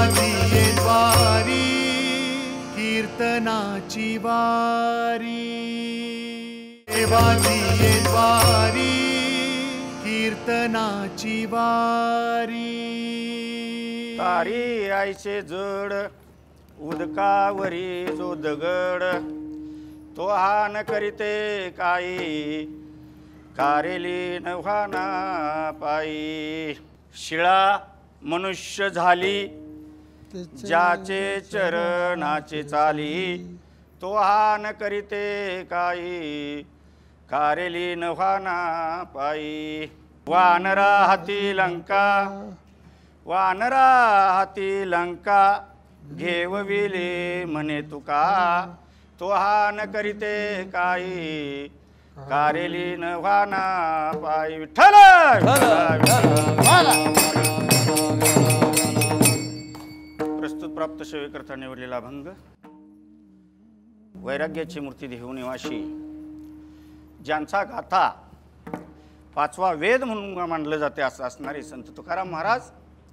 देवाची वारी कीर्तनाची वारी देवाची वारी कीर्तनाची वारी तारी आईचे जड उदकावरी जो दगड तो हा न करीते काही कारेली नव्हाना पायी शिळा मनुष्य झाली ज्याचे चरणाचे चाली तो हा न करीते काही कारेली नव्हाना पायी वानरा हाती लंका वानरा हाती लंका घेवविले म्हणे तुका तो हा न करीते काही कारेली नव्हाना पायी विठ्ठल प्रस्तुत प्राप्त सेवेकरता निवडलेला अभंग वैराग्याची मूर्ती देहू निवासी ज्यांचा गाथा पाचवा वेद म्हणून मानलं जाते असं असणारे संत तुकाराम महाराज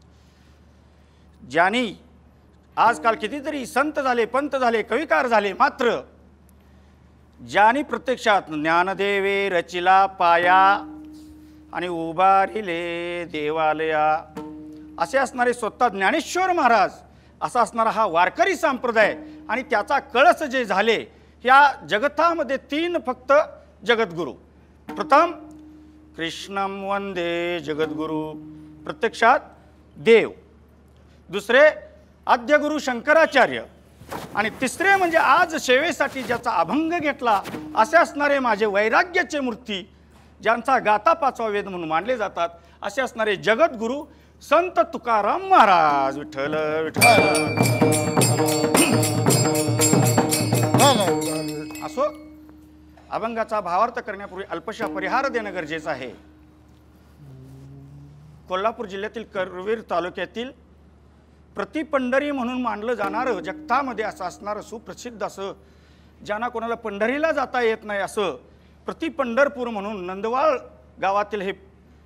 ज्यांनी आजकाल कितीतरी संत झाले पंत झाले कविकार झाले मात्र ज्यांनी प्रत्यक्षात ज्ञानदेवे रचिला पाया आणि उभारिले देवालया असे असणारे स्वतः ज्ञानेश्वर महाराज असा असणारा हा वारकरी संप्रदाय आणि त्याचा कळस जे झाले या जगतामध्ये तीन फक्त जगद्गुरु प्रथम कृष्णम वंदे जगद्गुरु प्रत्यक्षात देव दुसरे आद्यगुरु शंकराचार्य आणि तिसरे म्हणजे आज सेवेसाठी ज्याचा अभंग घेतला असे असणारे माझे वैराग्याचे मूर्ती ज्यांचा गाथा पाचवा वेद म्हणून मानले जातात असे असणारे जगद्गुरु संत तुकाराम महाराज विठ्ठल विठ्ठल असो अभंगाचा भावार्थ करण्यापूर्वी अल्पशा परिहार देणं गरजेचं आहे कोल्हापूर जिल्ह्यातील करवीर तालुक्यातील प्रतिपंढरी म्हणून मानलं जाणारं जगतामध्ये असं असणारं सुप्रसिद्ध असं ज्यांना कोणाला पंढरीला जाता येत नाही असं प्रतिपंढरपूर म्हणून नंदवाळ गावातील हे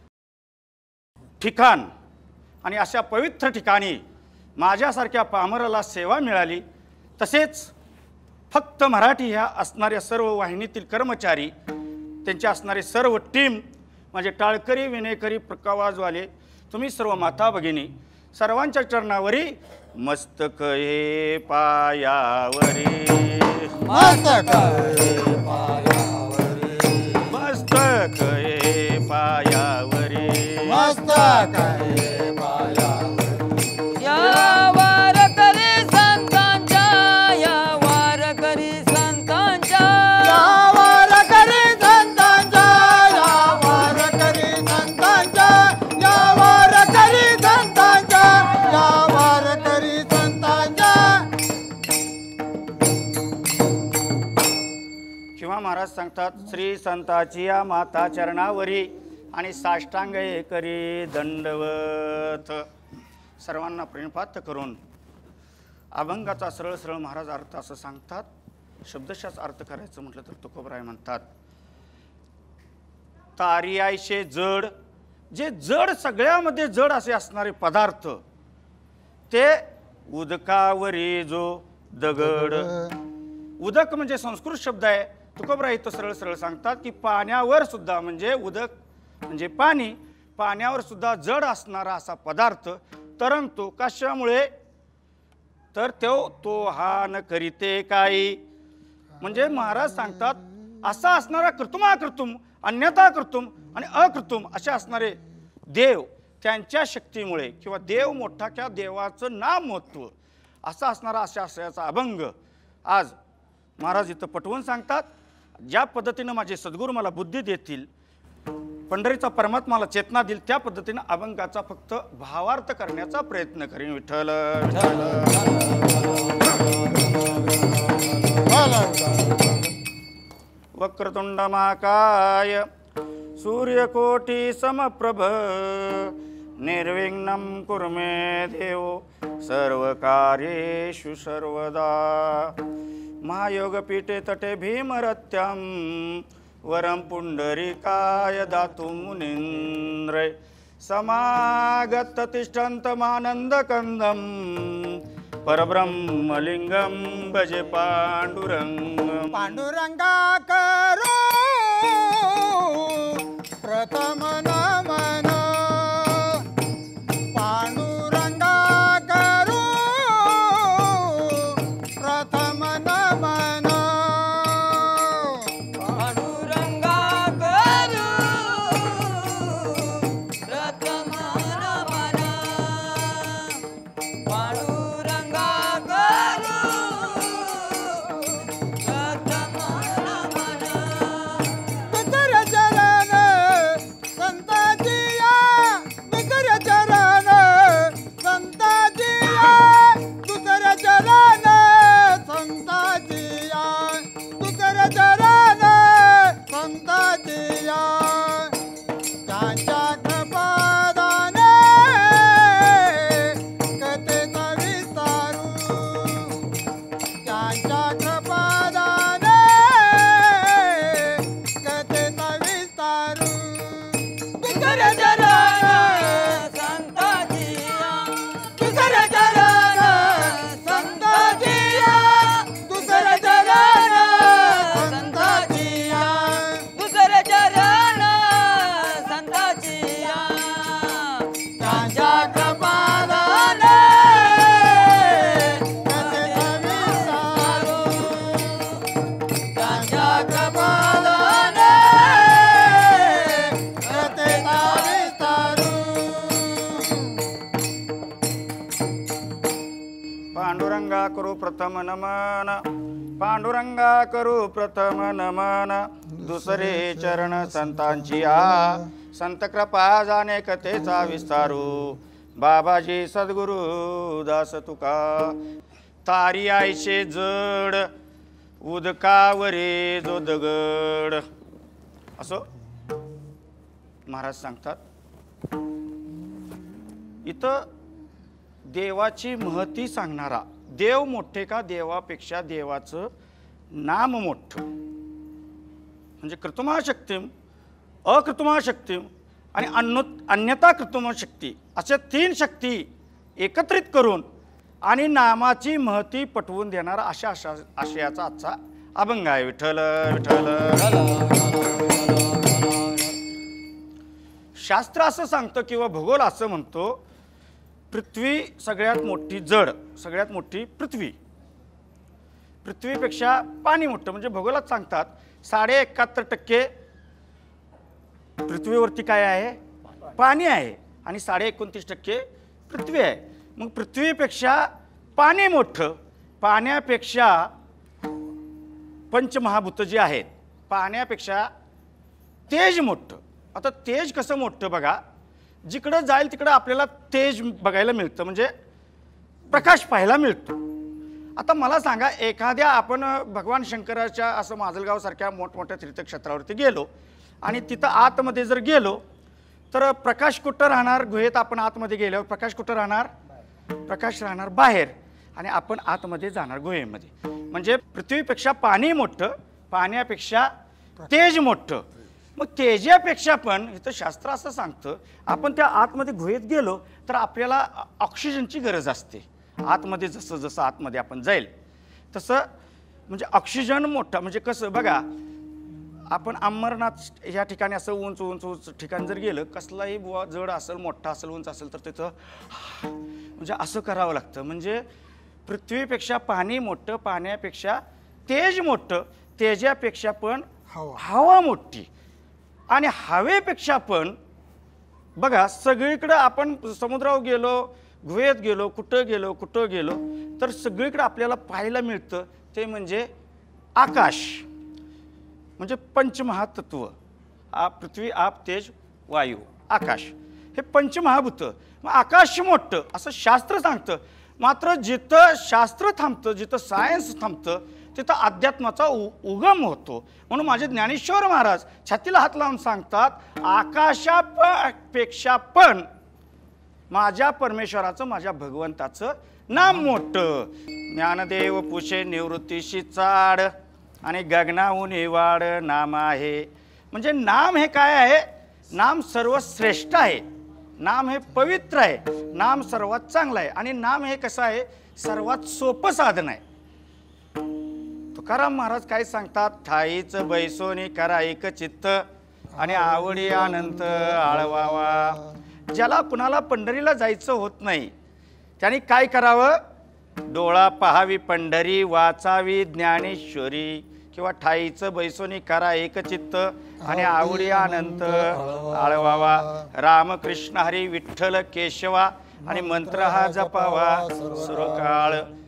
ठिकाण आणि अशा पवित्र ठिकाणी माझ्यासारख्या पामराला सेवा मिळाली तसेच फक्त मराठी ह्या असणाऱ्या सर्व वाहिनीतील कर्मचारी त्यांचे असणारे सर्व टीम माझे टाळकरी विनेकरी प्रकावाजवाले तुम्ही सर्व माता भगिनी सर्वांच्या चरणावरी मस्तक हे पायावरी मस्तक हे पायावरी मस्तक हे पायावरी मस्तक हे पायावरी या वारकरी संतांच्या या वारकरी संतांच्या या वारकरी संतांच्या या वारकरी संतांच्या या वारकरी संतांच्या या वारकरी संतांच्या किंवा महाराज सांगतात श्री संताची या माता चरणावरी आणि साष्टांग हे करी दंडवत सर्वांना प्रणिपात करून अभंगाचा सरळ सरळ महाराज अर्थ असं सांगतात शब्दशाच अर्थ करायचं म्हटलं तर तुकोबराय म्हणतात तारी आयशे जड जे जड सगळ्यामध्ये जड असे असणारे पदार्थ ते उदकावरी जो दगड उदक म्हणजे संस्कृत शब्द आहे तुकोबराय इथं सरळ सरळ सांगतात की पाण्यावर सुद्धा म्हणजे उदक म्हणजे पाणी पाण्यावर सुद्धा जड असणारा असा पदार्थ तरंगतो कशामुळे तर तो हा न करीते काही म्हणजे महाराज सांगतात असा असणारा कृत्रिमाकृत्रिम अन्यथा कृत्रिम आणि अकृत्रिम असे असणारे देव त्यांच्या शक्तीमुळे किंवा देव मोठा किंवा देवाचं नाम महत्त्व असा असणारा अशा आशयाचा अभंग आज महाराज इथं पटवून सांगतात ज्या पद्धतीनं माझे सद्गुरू मला बुद्धी देतील पंढरीचा परमात्माला चेतना देईल त्या पद्धतीनं अभंगाचा फक्त भावार्थ करण्याचा प्रयत्न करीन विठ्ठल वक्रतुंड महाकाय सूर्यकोटी समप्रभ निर्विघ्नं कुरु मे देव सर्वकार्येषु सर्वदा महायोगपीठे तटे भीमरत्यां वरं पुंडरीकाय दातु मुनीन्द्र समागत तिष्ठन्तमानन्दकन्दं परब्रह्मलिंगं भजे पांडुरंगं. पांडुरंगा करो प्रथम नमन, पांडुरंगा करो प्रथम नमन, पांडुरंगा करू प्रथम नमन, पांडुरंगा करू प्रथम नमन. बिकर चरण संताजिया, बिकर चरण संताजिया, बिकर चरण संताजिया, बिकर चरण संताजिया. त्यांच्या कृपादाने कथेचा विस्तारू, त्यांच्या कृपादाने कथेचा विस्तारू. बिकर चरण संताजिया, बिकर चरण संताजिया, बिकर चरण संताजिया. दुसरे चरण संताजिया, त्यांच्या कृपादाने कथेचा विस्तारू, त्यांच्या कृपादाने कथेचा विस्तारू. पांडुरंगा करू प्रथम नमन, पांडुरंगा करू प्रथम नमन. दुसरे चरण संतांची आ, संत कृपा जाणे कथेचा विस्तारू. बाबाजी सद्गुरु दास तुका, तारी आयशे जड उदकावरे जो दगड. असं महाराज सांगतात. इथं देवाची महती सांगणारा, देव मोठे का देवापेक्षा देवाचं नाम मोठं, म्हणजे कृत्रिमाशक्तीम, अकृत्रिमाशक्तीम आणि अन्यथा कृत्रिमशक्ती अशा 3 शक्ती एकत्रित करून आणि नामाची महती पटवून देणारा अशा आशयाचा आजचा अभंग आहे. विठ्ठल विठ्ठल. शास्त्र असं सांगतं किंवा भूगोल असं म्हणतो, पृथ्वी सगळ्यात मोठी जड, सगळ्यात मोठी पृथ्वी, पृथ्वीपेक्षा पाणी मोठं. म्हणजे भूगोलात सांगतात 71% पृथ्वीवरती काय आहे, पाणी आहे आणि 29.5% पृथ्वी आहे. मग पृथ्वीपेक्षा पाणी मोठं, पाण्यापेक्षा पंचमहाभूत जी आहेत, पाण्यापेक्षा तेज मोठं. आता तेज कसं मोठं बघा, जिकडं जाईल तिकडं आपल्याला तेज बघायला मिळतं, म्हणजे प्रकाश पाहायला मिळतो. आता मला सांगा, एखाद्या आपण भगवान शंकराच्या असं माजलगावसारख्या मोठमोठ्या तीर्थक्षेत्रावरती गेलो आणि तिथं आतमध्ये जर गेलो तर प्रकाश कुठं राहणार, गुहेत आपण आतमध्ये गेल्यावर प्रकाश कुठं राहणार, प्रकाश राहणार बाहेर आणि आपण आतमध्ये जाणार गुहेमध्ये. म्हणजे पृथ्वीपेक्षा पाणी मोठं, पाण्यापेक्षा तेज मोठं. मग तेजापेक्षा पण इथं शास्त्र असं सांगतं, आपण त्या आतमध्ये गुहेत गेलो तर आपल्याला ऑक्सिजनची गरज असते. आतमध्ये जसं जसं आतमध्ये आपण जाईल तसं म्हणजे ऑक्सिजन मोठं. म्हणजे कसं बघा, आपण अमरनाथ या ठिकाणी असं उंच उंच उंच ठिकाण जर गेलं, कसलाही बुवा जड असेल, मोठा असेल, उंच असेल तर तिथं म्हणजे असं करावं लागतं. म्हणजे पृथ्वीपेक्षा पाणी मोठं, पाण्यापेक्षा तेज मोठं, तेजापेक्षा पण हवा मोठी आणि हवेपेक्षा पण बघा सगळीकडं आपण समुद्रावर गेलो, गुहेत गेलो, कुठं गेलो तर सगळीकडे आपल्याला पाहायला मिळतं ते म्हणजे आकाश. म्हणजे पंचमहातत्व, पृथ्वी, आप, तेज, वायू, आकाश हे पंचमहाभूत. मग आकाश मोठं असं शास्त्र सांगतं. मात्र जिथं शास्त्र थांबतं, जिथं सायन्स थांबतं, तिथं अध्यात्माचा उगम होतो. म्हणून माझे ज्ञानेश्वर महाराज छातीला हात लावून सांगतात, आकाशापेक्षा पण माझ्या परमेश्वराचं, माझ्या भगवंताचं नाम मोठं. ज्ञानदेव पुषे निवृत्तीशी चाड आणि गगनाहून वाढ नाम आहे. म्हणजे नाम हे काय आहे, नाम सर्वश्रेष्ठ आहे. नाम हे पवित्र आहे, नाम सर्वात चांगलं आहे आणि नाम हे कसं आहे सर्वात सोपं साधन आहे. तुकाराम महाराज काय सांगतात, ठाईच बैसोनी करा एक चित्त आणि आवडी अनंत आळवावा. ज्याला कुणाला पंढरीला जायचं होत नाही त्याने काय करावं, डोळा पहावी पंढरी वाचावी ज्ञानेश्वरी किंवा ठाईचं बैसोनी करा एक चित्त आणि आवडी अनंत आळवावा. रामकृष्ण हरी विठ्ठल केशवा आणि मंत्र हा जपावा सुरकाळ.